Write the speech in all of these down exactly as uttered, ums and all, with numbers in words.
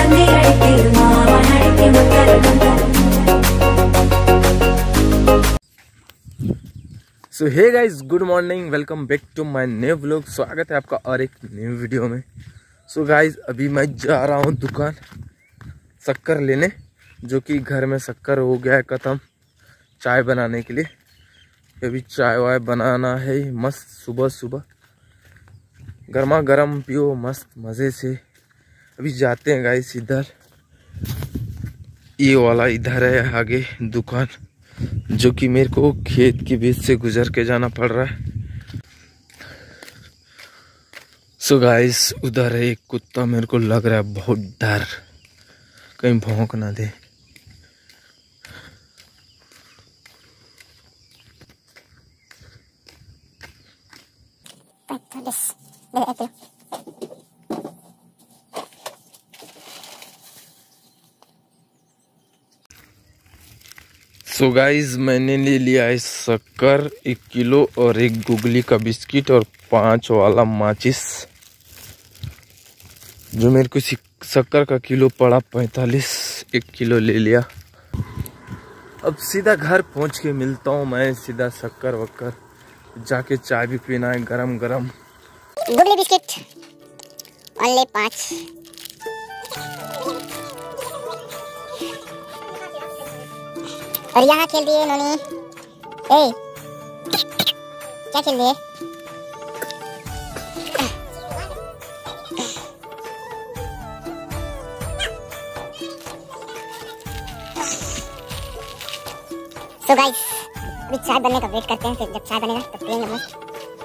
So hey guys, good morning, welcome back to my new vlog. स्वागत है आपका और एक न्यू वीडियो में। सो so गाइस, अभी मैं जा रहा हूँ दुकान शक्कर लेने, जो कि घर में शक्कर हो गया है ख़त्म चाय बनाने के लिए। अभी चाय वाय बनाना है मस्त, सुबह सुबह गर्मा गर्म पियो मस्त मज़े से। अभी जाते हैं गाइस इधर, ये वाला इधर है आगे दुकान, जो कि मेरे को खेत के बीच से गुजर के जाना पड़ रहा है। सो गाइस, उधर है एक कुत्ता, मेरे को लग रहा है बहुत डर, कहीं भौंक ना दे। सो so गाइज, मैंने ले लिया है शक्कर एक किलो और एक गुगली का बिस्किट और पांच वाला माचिस, जो मेरे को शक्कर का किलो पड़ा पैंतालीस, एक किलो ले लिया। अब सीधा घर पहुंच के मिलता हूँ मैं, सीधा शक्कर वक्कर जाके चाय भी पीना है गरम गरम। गुगली बिस्किट ओनली पाँच। और यहाँ खेल दिए इन्होंने। ए, क्या खेल दिए? सो गाइस, अभी चाय बनने का वेट करते हैं, फिर जब चाय बनेगा तब पियेंगे मस्त।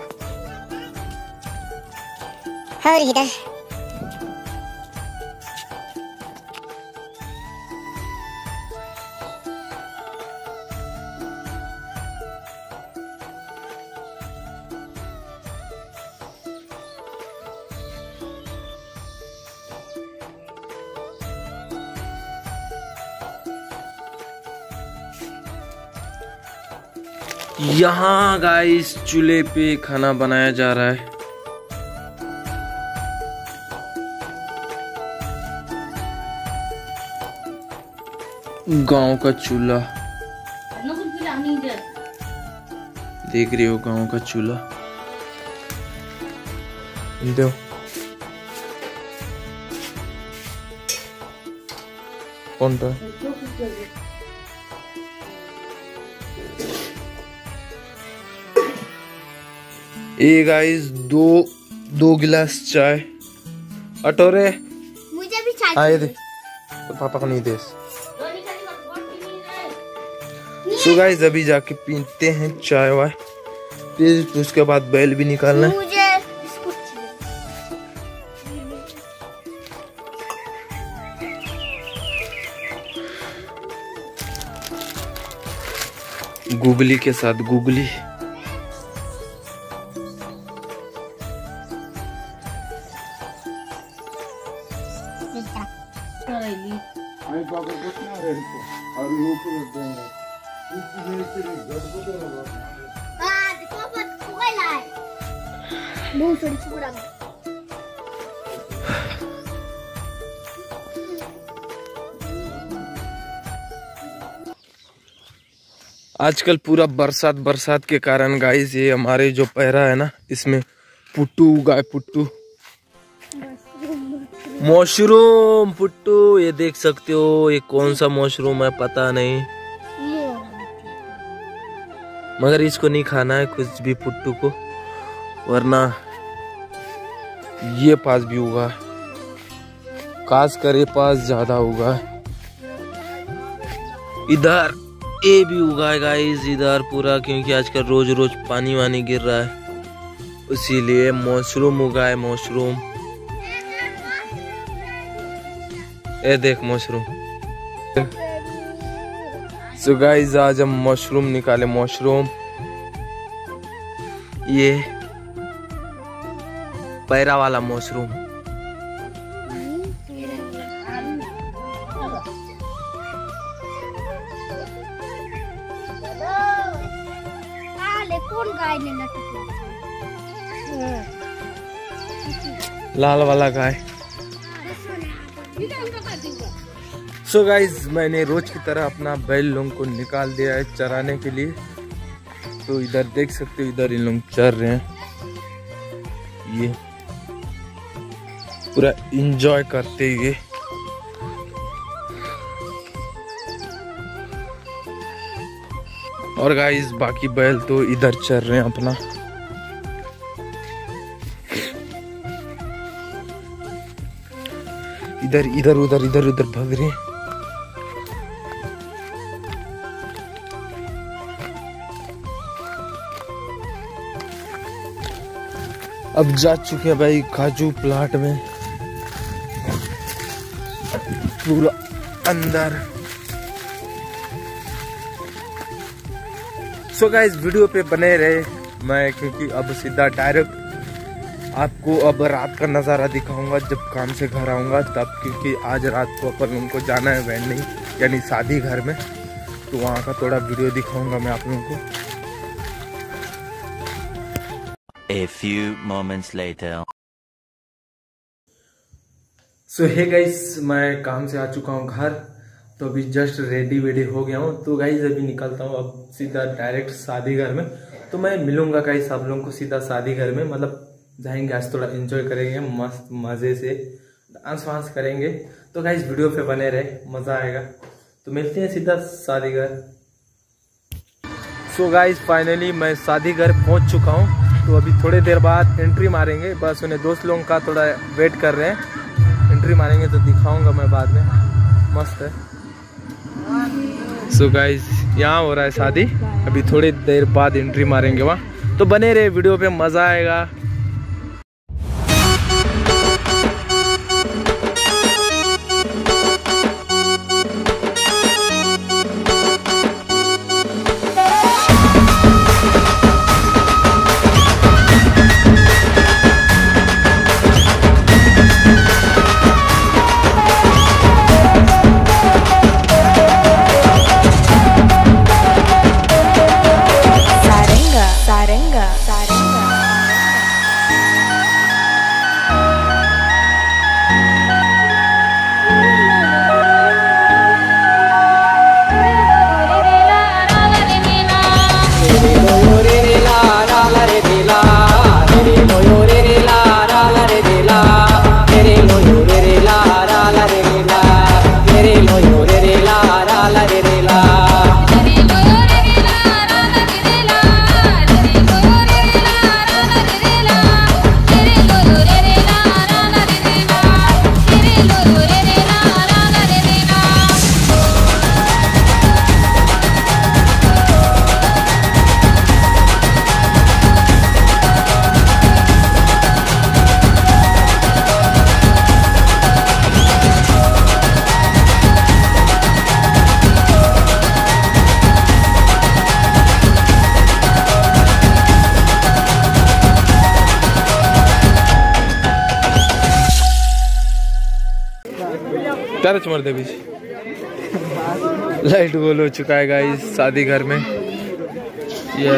और इधर यहाँ गाइस चूल्हे पे खाना बनाया जा रहा है। गांव का चूल्हा देख रहे हो, गांव का चूल्हा दो। कौन था? ये गाइस दो दो गिलास चाय। अटोरे मुझे भी चाय आए दे, तो पापा को नहीं दे। सो गाइस, अभी जाके पीते हैं चाय वाय, फिर उसके बाद बैल भी निकालना है। मुझे गुगली के साथ गुगली। आजकल पूरा बरसात बरसात के कारण गाइस, ये हमारे जो पैरा है ना, इसमें पुट्टू उगा है, पुट्टू मशरूम पुट्टू। ये देख सकते हो, ये कौन सा मशरूम है पता नहीं, मगर इसको नहीं खाना है कुछ भी पुट्टू को, वरना ये पास भी उगा है, खास कर ये पास ज्यादा उगा है। इधर ये भी उगा है गाइस, इधर पूरा, क्योंकि आजकल रोज रोज पानी वानी गिर रहा है, इसीलिए मशरूम उगा है, मशरूम। ये देख मशरूम। सो गाइस, आज हम मशरूम निकाले, मशरूम। ये पैरा वाला मशरूम। लाल वाला गाय। सो गाइज मैंने रोज की तरह अपना बैल लोगों को निकाल दिया है चराने के लिए। तो इधर देख सकते हो, इधर इन लोग चर रहे हैं, ये पूरा एंजॉय करते हुए। और गाइस बाकी बैल तो इधर चर रहे हैं अपना। इधर इधर उधर इधर उधर भाग रहे हैं। अब जा चुके हैं भाई काजू प्लाट में पूरा अंदर। सो so गाइस वीडियो पे बने रहे मैं, क्योंकि अब सीधा डायरेक्ट आपको अब रात का नज़ारा दिखाऊंगा जब काम से घर आऊँगा तब, क्योंकि आज रात को अपन उनको जाना है वेडिंग यानी शादी घर में, तो वहाँ का थोड़ा वीडियो दिखाऊंगा मैं आप लोगों को। A few moments later. So hey guys मैं काम से आ चुका हूँ घर, तो अभी जस्ट रेडी वेडी हो गया हूँ। तो गाइस अभी निकलता हूँ अब सीधा डायरेक्ट शादी घर में। तो मैं मिलूंगा गाइस आप लोगों को सीधा शादी घर में, मतलब जाएंगे आज थोड़ा एंजॉय करेंगे मस्त मजे से, डांस वांस करेंगे। तो गाइस वीडियो पे बने रहे, मजा आएगा। तो मिलते हैं सीधा शादी घर। सो गाइस फाइनली मैं शादी घर पहुंच चुका हूं। तो अभी थोड़ी देर बाद एंट्री मारेंगे, बस उन्हें दोस्त लोगों का थोड़ा वेट कर रहे हैं। एंट्री मारेंगे तो दिखाऊंगा मैं बाद में, मस्त है। सो गाइस यहाँ हो रहा है शादी, अभी थोड़ी देर बाद एंट्री मारेंगे वहाँ। तो बने रहे वीडियो पे, मजा आएगा। तरच मर दे बीच लाइट गोल हो चुका है गाइस शादी घर में। ये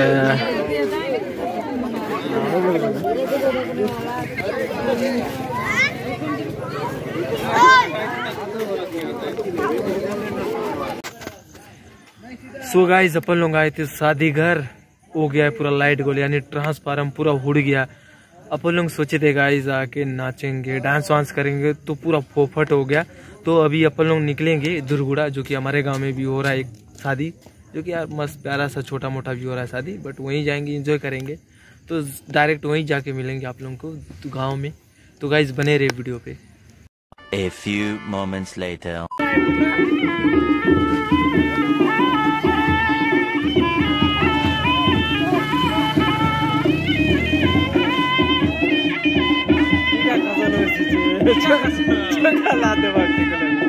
सो गाइस अपन लोग आए थे शादी घर, हो गया है पूरा लाइट गोल यानी ट्रांसफार्म पूरा उड़ गया। अपन लोग सोचे थे गाइस आके नाचेंगे डांस वांस करेंगे, तो पूरा फोफट हो गया। तो अभी अपन लोग निकलेंगे दुर्गुड़ा, जो कि हमारे गांव में भी हो रहा है एक शादी, जो कि यार मस्त प्यारा सा छोटा मोटा भी हो रहा है शादी, बट वहीं जाएंगे एंजॉय करेंगे। तो डायरेक्ट वहीं जाके मिलेंगे आप लोगों को तो गाँव में। तो गाइस बने रहे वीडियो पे। A few moments later. छोटा ला दे बाकी